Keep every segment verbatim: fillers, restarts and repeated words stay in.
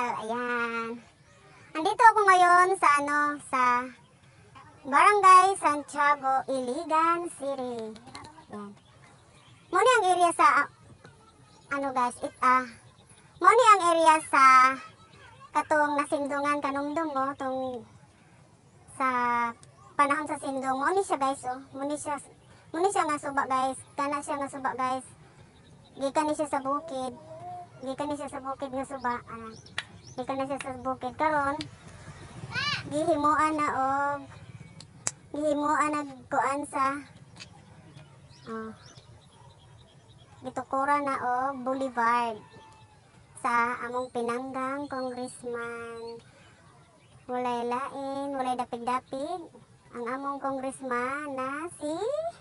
Ayan. Andito ako ngayon sa ano, sa Barangay Santiago, Iligan City. Ayan. Muna ang area sa, ano guys, it, ah, muna ang area sa katong nasindungan kanungdong mo, tong sa panahon sa sindong. Muna siya guys, oh. Muna siya, muna siya nga suba guys. Kana siya nga suba guys. Gikan ni siya sa bukid. Gikan ni siya sa bukid nga suba. Ah, gikan na siya sa bukid. Karon gihimuan na og gihimuan na kuan sa oh, gitukura na og boulevard sa among pinanggang congressman. Walay lain, walay dapig-dapig. Ang among congressman na si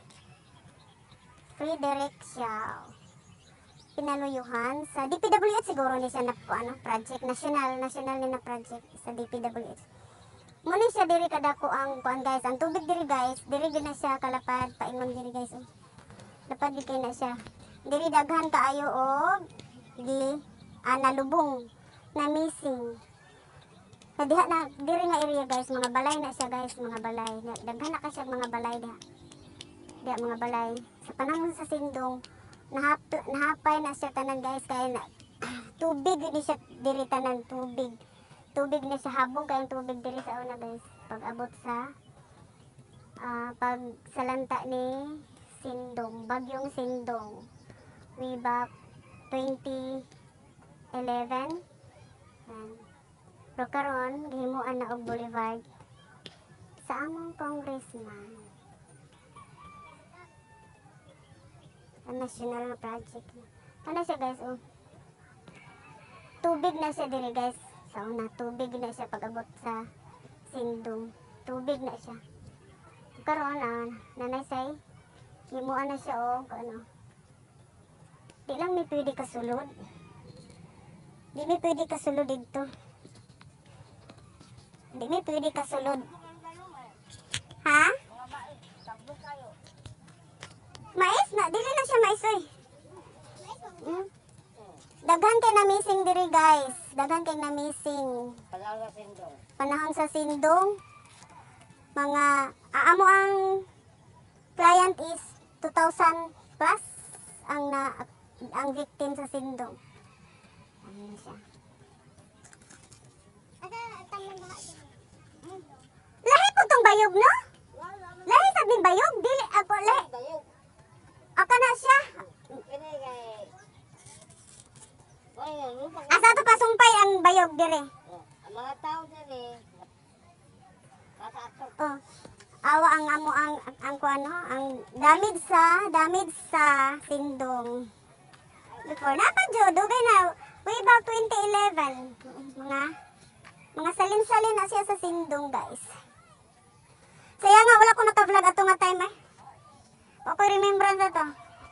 Frederick Siao. Pinaluyuhan sa D P W H siguro ni siya na ano, project national national ni na project sa D P W H. Muna siya diri kadako ang kuan guys, ang tubig diri guys, diri gyud na siya kalapad paingon diri guys. Oh. Lapad di kay na siya. Diri daghan kaayo og di ah, nalubong na missing. Sa diha na diri nga area guys, mga balay na siya guys, mga balay. Daghan na ka siya mga balay diha. Diha mga balay. Sa panahon sa sindong nahap nahapay na siya tanan guys kay na tubig ni siya diri tanan tubig. Tubig na siya habong kay tubig diri sa una guys. Pag abot sa uh, pag salanta ni Sindong, bagyong Sindong. Way back twenty eleven. Yan. Pero karon gihimuan na og boulevard sa among congressman. Ang national na project. Ano siya guys, oh. Tubig na siya diri guys. Sa una, tubig na siya pag abot sa Sindong. Tubig na siya. Karon ah, nanay say, himuan na siya og ano. Di lang may pwede kasulod. Di may pwede kasulod dito. Di may pwede kasulod. Ha? Mais na, dili na siya mais oy. Hmm? Daghan kay na missing diri guys. Daghan kay na missing. Panahon sa sindong. Panahon sa sindong. Mga aamo ang client is two thousand plus ang na ang victim sa sindong. Ayun siya. Lahi po tong bayog no? Lahi sabing bayog, dili ako lahi. Bayog. Aka na siya. Kini kay Oy, lupa. Asa to pasumpay ang bayog dire? Ang mga tao diri. Katatok. Oh. Awa ang amo ang ang, ang kuano, ang damage sa damage sa sindong. Before na pa jud dugay na way back twenty eleven. Mga mga salin-salin na siya sa sindong, guys. Saya nga wala ko naka-vlog ato nga time eh. Ako remembrance na to.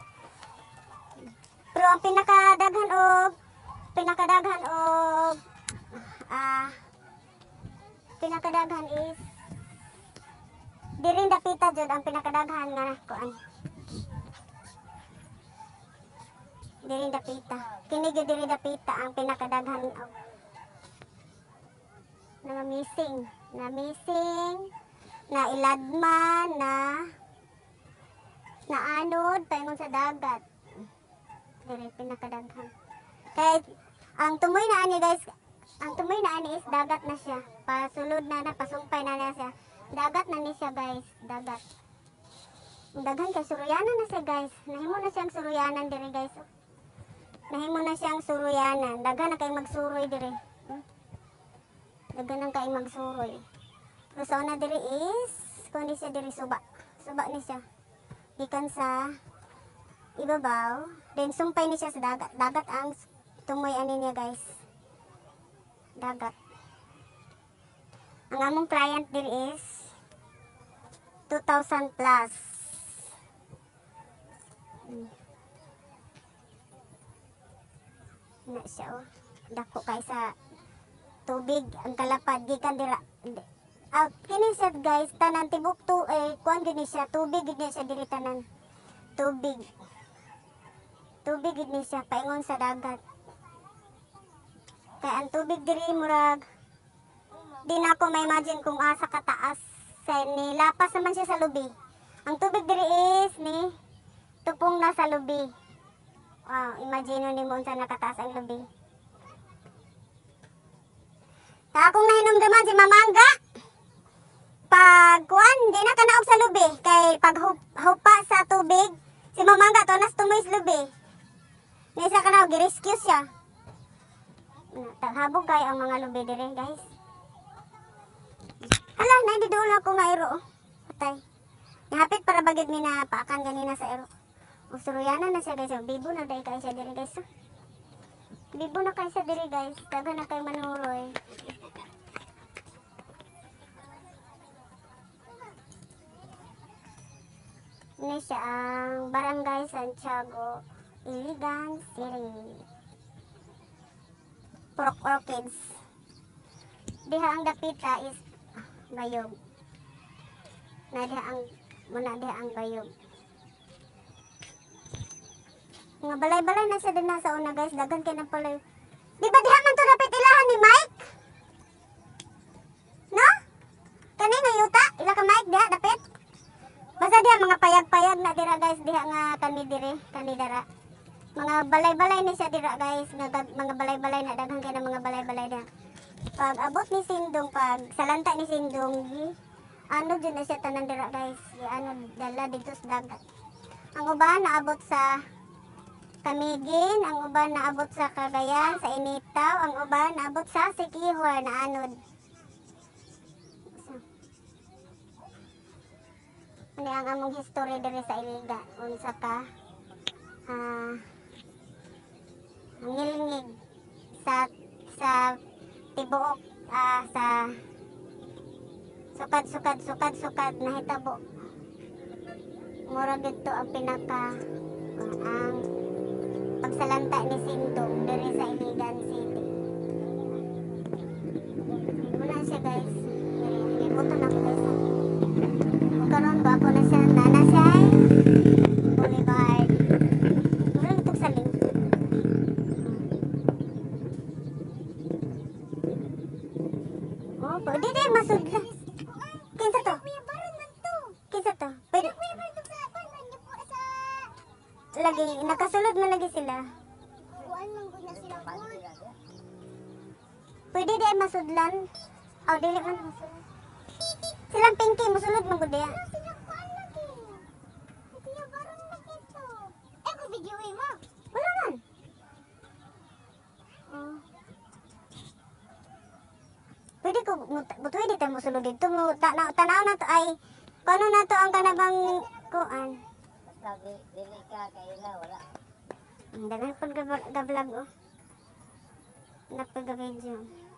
Pero ang pinakadaghan og pinakadaghan og ah pinakadaghan is diri dapita jud ang pinakadaghan nga kuan. Diri dapita. Kini gyud diri dapita ang pinakadaghan og na missing, na missing, na iladman, na naanod paingon sa dagat. Diri pinakadaghan. Kay ang tumoy na ani guys, ang tumoy na ani is dagat na siya. Pasulod na na, pasumpay na na siya. Dagat na ni siya guys, dagat. Ang daghan kay suruyanan na siya guys. Nahimo na siyang suruyanan diri guys. Nahimo na siyang suruyanan. Daghan na kay magsuroy diri. Hmm? Daghan na kay magsuroy. Pero sa una diri is kundi siya diri suba. Suba ni siya. Gikan sa ibabaw, then sumpay ni siya sa dagat. Dagat ang tumoy ani niya guys. Dagat. Ang among client diri is two thousand plus. Hmm. Na siya oh. Dako kay sa tubig ang kalapad gikan dira. Ah, kini siya guys tanan tibok to eh kuan gini siya tubig gini siya diri tanan. Tubig. Tubig gini siya paingon sa dagat. Kay ang tubig diri murag di na ako may imagine kung asa kataas sa ni lapas naman siya sa lubi. Ang tubig diri is ni tupong na sa lubi. Wow, imagine ni mo unsa nakataas ang lubi. Ta akong nahinumduman si Mamangga. Pag kuan, di na kanaog sa lubi kay pag hup- hupa sa tubig, si Mamangga to nas tumoy sa lubi. Nisa kanaog gi-rescue siya. Taghabog kay ang mga lubi dire, guys. Hala, naididula ko nga iro. Patay. Nahapit para bagid mi na paakan ganina sa iro. Usuruyanan na siya, guys. Bibo na dahil kayo siya dire, guys. Bibo na kayo siya dire, guys. Taga na kayo manuroy. Ini siya ang Barangay Santiago, Iligan City. Pork Orchids. Diha ang dapita is bayog. Na diha ang muna diha ang bayog. Mga balay-balay na siya din nasa una, guys. Dagan kay na pala. Di ba diha man to dapit ilahan ni Mike? No? Kani nga yuta? Ila ka Mike diha dapit? Basta diha mga payag-payag na dira, guys. Diha nga kani dire, kani dara. Mga balay-balay ni siya dira, guys. Nga mga balay-balay na daghan kay na mga balay-balay na. Pag abot ni Sindong, pag salanta ni Sindong, gi, ano dyan na siya tanan dira, guys. Gi, ano dala dito sa dagat. Ang uban naabot sa Kamigin, ang uban naabot sa Cagayan, sa Initaw, ang uban naabot sa Siquijor na anod. Ano ang among history diri sa Iligan, unsa ka ah ang ngilngig sa sa tibuok ah, sa sukad sukad sukad sukad nahitabo. Mura dito ang pinaka ah, ang pagsalanta ni Sindong diri sa Iligan City. Muna siya, guys. Ibuto na ko, guys. Karon ba ako na siya nana siya Boulevard. Mura ito sa link. Oh, pwede din masudla. Kinsa to? Kinsa to? Pwede. Lagi, nakasulod man lagi sila. Pwede din masudlan. Oh, dili man masudlan. Silang pinky, musulod man gud diya. Wala man. Oh. Pwede ko, buto hindi tayo musulod dito. Mo, tanaw, tanaw na to ay, kung ano na to ang kanabang kuan. Basta di- dili ka kaila, wala. Ang dagan pag ga-vlog, oh. Napag-video.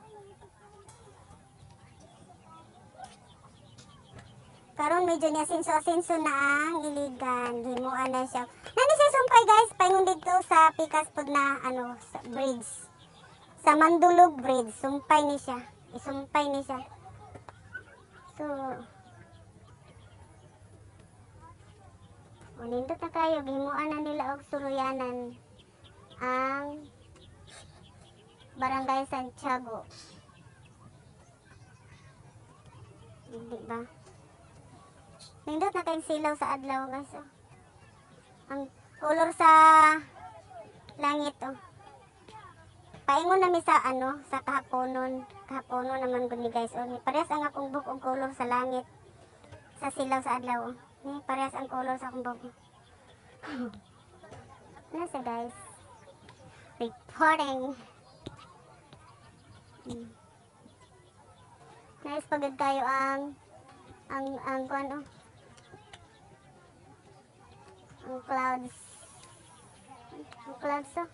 Karon medyo niya sinso-sinso na ang Iligan. Himuan na siya. Nani siya sumpay, guys. Paingon dito sa Pikas pod na ano, sa bridge. Sa Mandulog Bridge. Sumpay ni siya. Isumpay ni siya. So, unindot na kayo. Himuan na nila og suruyanan ang Barangay Santiago. Hindi ba? Nindot na kayong silaw sa adlaw, guys. Oh. Ang color sa langit, oh. Paingon na mi sa ano, sa kahaponon. Kahaponon naman gud ni, guys. Oh, ni parehas ang akong book og color sa langit. Sa silaw sa adlaw, oh. Ni parehas ang color sa akong book. Nasa, guys. Reporting. Hmm. Nice pagod tayo ang ang ang kuan, oh. Ang clouds. Ang clouds, oh.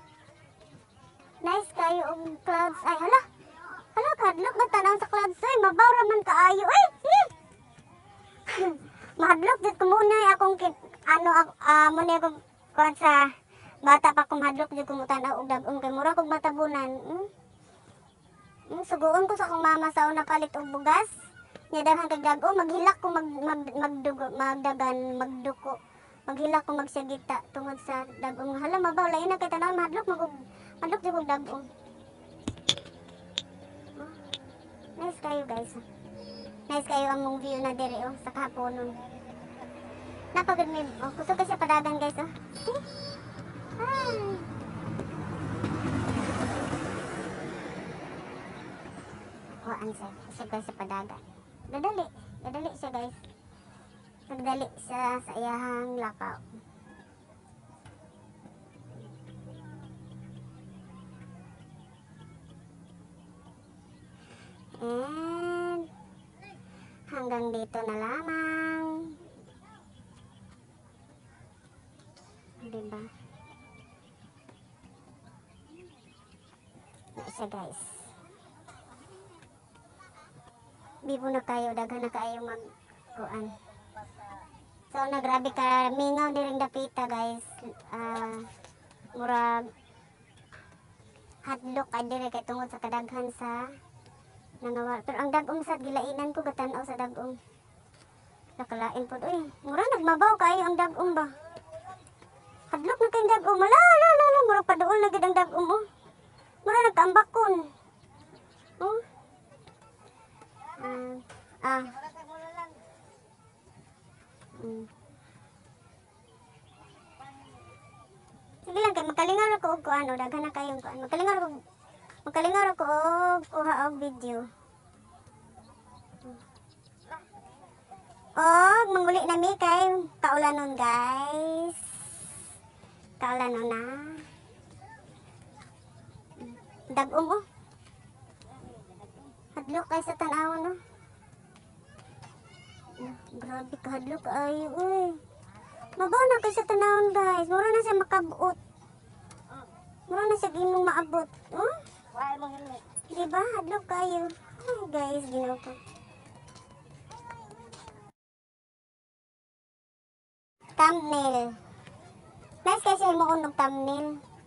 Nice kayo ang clouds. Ay, hala. Hala, kadlok ba tanaw sa clouds? Ay, mabaw raman kaayo. Ay, eh. Mahadlok dito ko muna akong kit, ano, uh, muna akong kuan sa bata pa kong hadlok dito ko mutanaw og dagong kay mura kog matabunan. Hmm? Hmm, suguon ko sa akong mama sa una palit og bugas. Nya daghan kag dagong maghilak ko mag, mag magdugo, magdagan, magduko. Maghilak ko magsagita tungod sa dagong. Hala, mabaw lain na kay tanaw mahadlok magug madlok jud kog dagong. Nice kayo guys. Nice kayo ang mong view na dire oh, sa kahaponon. Napagod may, oh, kusog ka siya padagan guys oh. See? Ay. Oh, answer. Kusog ka siya padagan. Dadali. Dadali siya guys. Nagdali siya sa iyahang lakaw. And hanggang dito na lamang. Diba? Na siya guys. Bibo na kayo, daghan na kayo magkuan. So na grabe ka mingaw diring dapita guys. Ah, murag hadlok ay dire kay tungod sa kadaghan sa nangawa. Pero ang dagong sad gilainan ko gatan-aw sa dagong. Nakalain pod uy, mura nagmabaw kayo ang dagong ba. Hadlok na kay dagong. Mala la la la mura paduol na gid ang dagong oh. Mura nagkaambakon. Oh. Ah. Ah. Mm. Sige lang kay makalingaw ako og kuan o daghan na kayong kuan. Makalingaw ako makalingaw ako og kuha og video. Og manguli na mi kay kaulanon guys. Kaulanon na. Dagom oh. Hadlok kay sa tan-awon no. Grabe ka hadlok ay uy. Mabaw na kay sa tanawon guys. Mura na siya makabuot. Mura na siya ginong maabot. Oh? Why mo helmet? Diba? Hadlok kayo. Ay guys, ginaw ko. Thumbnail. Nice kasi mo kunog thumbnail.